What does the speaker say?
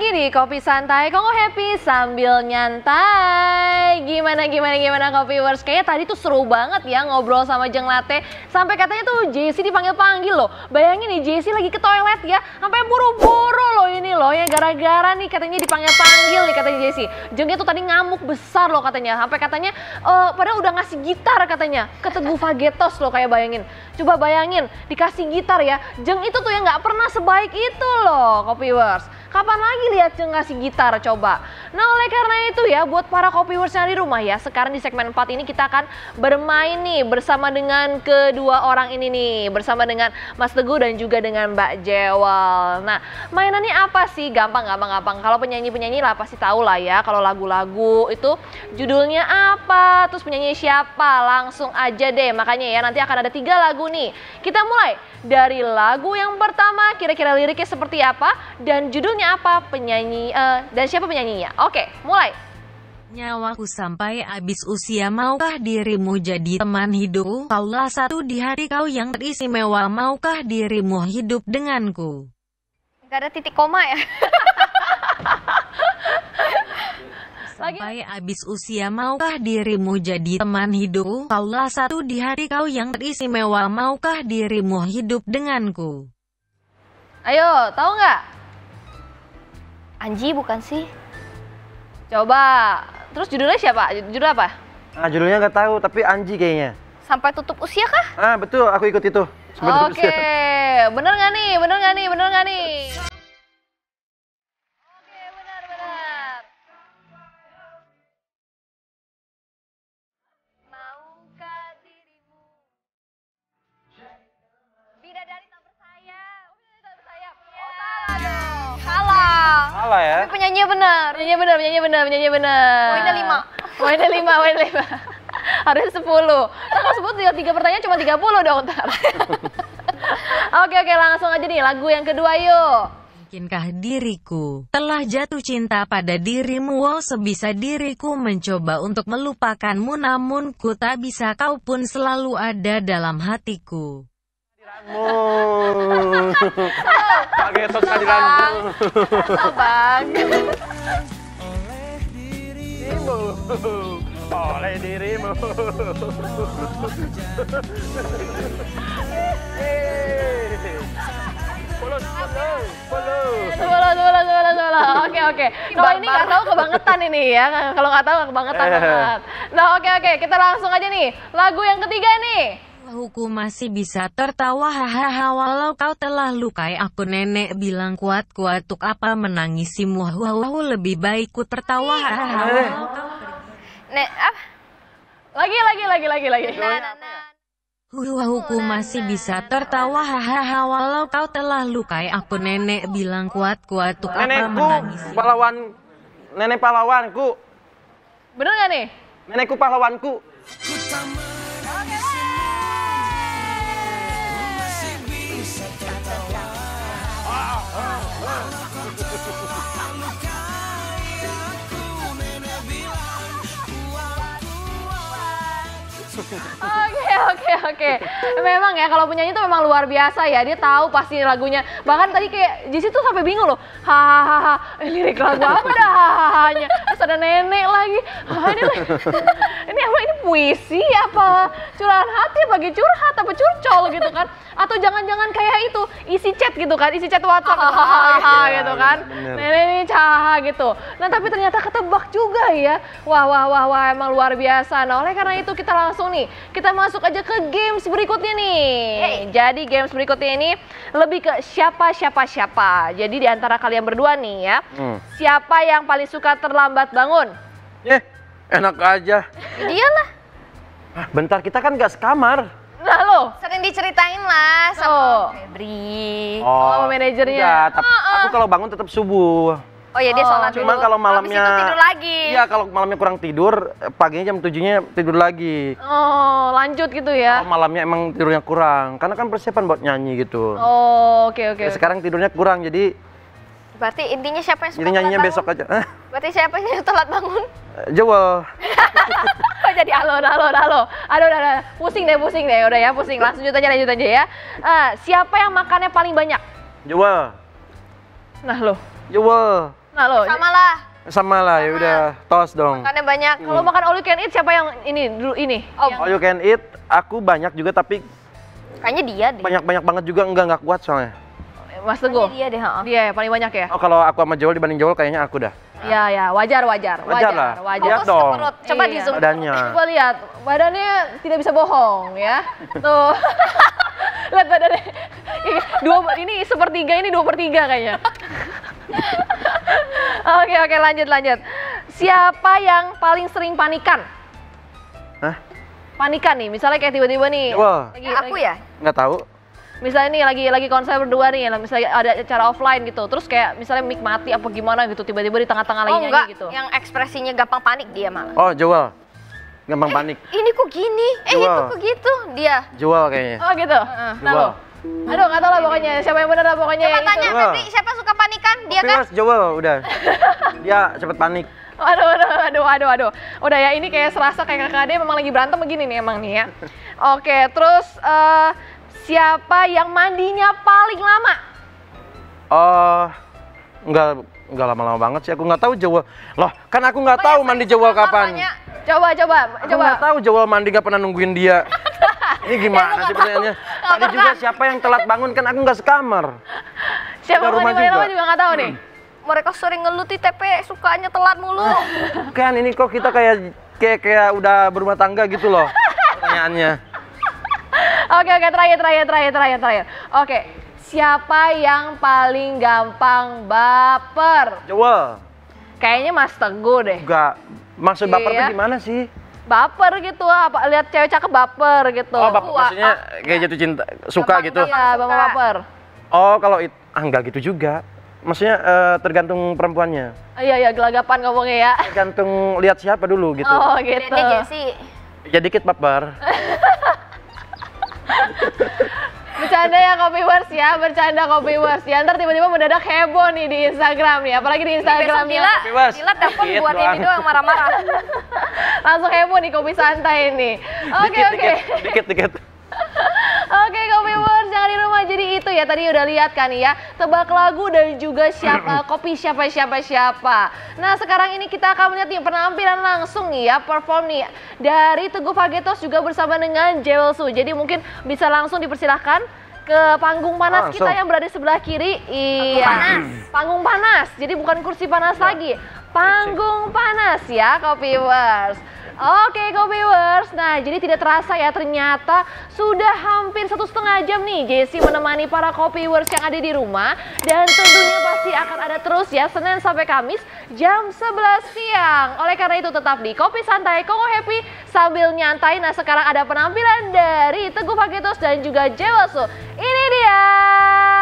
lagi di Kopi Santai, Kongo Happy sambil nyantai. Gimana Kopiwers? Kayaknya tadi tuh seru banget ya ngobrol sama Jeng Latte. Sampai katanya tuh Jessie dipanggil-panggil loh. Bayangin nih Jessie lagi ke toilet ya, sampai buru-buru loh ini loh ya, gara-gara nih katanya dipanggil-panggil nih katanya Jessie. Jengnya tuh tadi ngamuk besar loh katanya. Sampai katanya padahal udah ngasih gitar katanya ke Teguh Fagetos loh, kayak bayangin. Coba bayangin dikasih gitar ya. Jeng itu tuh yang nggak pernah sebaik itu loh Kopiwers. Kapan lagi lihat Jeng ngasih gitar coba? Nah oleh karena itu ya buat para Kopiwers yang di rumah ya, sekarang di segmen 4 ini kita akan bermain nih bersama dengan kedua orang ini nih, bersama dengan Mas Teguh dan juga dengan Mbak Jewel. Nah mainannya apa sih? Gampang. Kalau penyanyi-penyanyi lah pasti tahu lah ya, kalau lagu-lagu itu judulnya apa, terus penyanyi siapa, langsung aja deh. Makanya ya nanti akan ada 3 lagu nih. Kita mulai dari lagu yang pertama, kira-kira liriknya seperti apa dan judulnya apa, penyanyi dan siapa penyanyinya. Oke, mulai. Nyawaku sampai habis usia, maukah dirimu jadi teman hidup? Kaulah satu di hati, kau yang teristimewa, maukah dirimu hidup denganku? Gak ada titik koma ya? Sampai habis usia, maukah dirimu jadi teman hidup? Kaulah satu di hati, kau yang teristimewa, maukah dirimu hidup denganku? Ayo, tahu nggak? Anji bukan sih? Coba. Terus judulnya siapa? Judul apa? Ah, judulnya nggak tahu, tapi Anji kayaknya. Sampai tutup usia kah? Ah, betul, aku ikut itu. Oke, bener nggak nih? Bener nggak nih? Oke, benar. Maukah dirimu bidadari tak bersayap? Bidadari tak bersayap. Oh, salah dong. Salah ya? Tapi penyanyinya benar. Penyanyi bener. Poinnya 5. Harus 10. Nah, kalau sebut 3 pertanyaan cuma 30 dong ntar. Oke, langsung aja nih lagu yang kedua yuk. Mungkinkah diriku telah jatuh cinta pada dirimu? Wow, sebisa diriku mencoba untuk melupakanmu, namun ku tak bisa, kau pun selalu ada dalam hatiku. Fagetos kehadiranmu. Bang. Oleh dirimu. Follow. Oke. Kalau ini nggak tahu kebangetan ini ya. Kalau nggak tahu kebangetan banget. Nah oke. Kita langsung aja nih. Lagu yang ketiga nih. Aku masih bisa tertawa, hahaha, walau kau telah lukai aku. Nenek bilang kuat untuk apa menangisimu, lebih baik ku tertawa, hahaha, walau kau Nek, apa? Lagi. Aku masih bisa tertawa, hahaha, walau kau telah lukai aku. Nenek bilang kuat untuk apa menangisimu. Nenek pahlawanku. Bener nggak nih? Nenekku pahlawanku. Oke. Memang ya kalau penyanyi itu memang luar biasa ya. Dia tahu pasti lagunya. Bahkan tadi kayak Jessie tuh sampai bingung loh. Hahaha. Lirik lagu apa dah hahanya. Terus ada nenek lagi. Ini apa? Ini puisi apa? Curahan hati apa curhat apa curcol gitu kan? Atau jangan-jangan kayak itu isi chat gitu kan? Isi chat WhatsApp gitu kan? Nenek ini caha gitu. Nah tapi ternyata ketebak juga ya. Wah emang luar biasa. Nah oleh karena itu kita langsung nih, kita masuk aja ke games berikutnya nih. Jadi games berikutnya ini lebih ke siapa. Jadi di antara kalian berdua nih ya, siapa yang paling suka terlambat bangun? Enak aja. Dialah. Bentar, kita kan nggak sekamar. Nah lo, Sering diceritain lah sama Febri. sama manajernya. Enggak, aku kalau bangun tetap subuh. Oh ya dia sholat dulu. Cuman kalau malamnya Habis itu tidur lagi. Iya, kalau malamnya kurang tidur, paginya jam 7-nya tidur lagi. Oh, lanjut gitu ya. Kalau malamnya emang tidurnya kurang, karena kan persiapan buat nyanyi gitu. Oh, oke. Sekarang tidurnya kurang, jadi Berarti intinya siapa yang suka jadi nyanyinya telat besok bangun? aja. Berarti siapa yang telat bangun? Jewel. Oh, jadi halo. Aduh, udah. Pusing deh. Udah ya, pusing. Lanjut aja ya. Siapa yang makannya paling banyak? Jewel. Nah, lo. Jewel. Nah lo, Sama lah. Sama lah, ya udah tos dong. Makannya banyak. kalau makan all you can eat siapa yang ini dulu ini? Oh, Yang- All you can eat, aku banyak juga tapi kayaknya dia deh. banyak banget juga nggak kuat soalnya. Mas Teguh. Kayaknya dia deh, heeh. Dia yang paling banyak ya? Oh kalau aku sama Joel dibanding Joel kayaknya aku dah. Ya ya, wajar wajar. Wajar lah. Wajar. Lihat Fokus ke dong. perut. Coba Iya. di zoom. Badannya. Coba lihat, badannya tidak bisa bohong ya. Tuh. Lihat badannya. Ini sepertiga, ini 2/3 kayaknya. Oke, lanjut. Siapa yang paling sering panikan? Hah? Panikan nih, misalnya kayak tiba-tiba nih. Wah. Aku ya? Nggak tahu. Misalnya nih lagi konser berdua nih, misalnya ada acara offline gitu, terus kayak misalnya mic mati apa gimana gitu, tiba-tiba di tengah-tengah lagi Oh nyanyi enggak, gitu. yang ekspresinya gampang panik dia malah. Oh Joel. Gampang panik. Ini kok gini? Itu Jual. kok gitu? Dia. Joel kayaknya. Oh gitu. Nah lo, aduh nggak tahu lah pokoknya siapa yang benar lah pokoknya. Coba yang tanya itu. Wah. Febri, siapa suka panikan? Dia kan? Viewers, Joel udah. Dia cepet panik. Aduh. Udah ya, ini kayak serasa kayak kakak memang lagi berantem begini nih emang nih ya. Oke, terus siapa yang mandinya paling lama? Oh, nggak lama-lama banget sih. Aku nggak tahu Joel. Loh, kan aku nggak tahu mandi Joel kapan. Coba. Aku nggak tahu Joel mandi nggak pernah nungguin dia. Ini gimana sih pertanyaannya? Tadi juga siapa yang telat bangun kan aku nggak sekamar. Siapa Udah rumah mandi paling lama juga. juga nggak tahu nih. Mereka sering ngeluh di TP, sukanya telat mulu. Kan ini kok kita kayak udah berumah tangga gitu loh pertanyaannya. Oke, terakhir. Oke, siapa yang paling gampang baper? Joel, Kayaknya Mas Teguh deh. nggak maksud baper Iya. tuh gimana sih? Baper gitu, apa lihat cewek cakep baper gitu. Oh, baper maksudnya kayak jatuh cinta, suka Gampang, gitu. Iya, bapak baper. Oh, kalau itu nggak gitu juga. Maksudnya tergantung perempuannya. Iya, gelagapan ngomongnya ya. Tergantung lihat siapa dulu gitu. Oh, gitu. Dia Jessie. Ya dikit baper. Bercanda ya Copywars ya, bercanda Copywars ya. Ntar tiba-tiba mendadak heboh nih di Instagram nih, apalagi di Besok Instagramnya. Dila telepon Dikit buat ini doang. doang marah-marah. Langsung heboh nih Kopi Santai ini. Oke. Dikit. Oke, Copywars, jangan di rumah. Jadi itu ya, tadi udah lihat kan ya, tebak lagu dan juga kopi siapa. Nah, sekarang ini kita akan melihat nih penampilan langsung nih ya, perform nih dari Teguh Fagetos juga bersama dengan Jewel Su. Jadi mungkin bisa langsung dipersilahkan ke panggung panas Langsung. kita yang berada di sebelah kiri. Iya. Panggung panas. Jadi bukan kursi panas lagi. Panggung panas ya, Copywars. Oke, Copywars. Nah, jadi tidak terasa ya, ternyata sudah hampir 1,5 jam nih Jessie menemani para Copywars yang ada di rumah. Dan tentunya pasti akan ada terus ya, Senin sampai Kamis jam 11 siang. Oleh karena itu tetap di Kopi Santai, Kongo Happy sambil nyantai. Nah, sekarang ada penampilan dari Teguh Fagetos dan juga Jewel Su. Ini dia.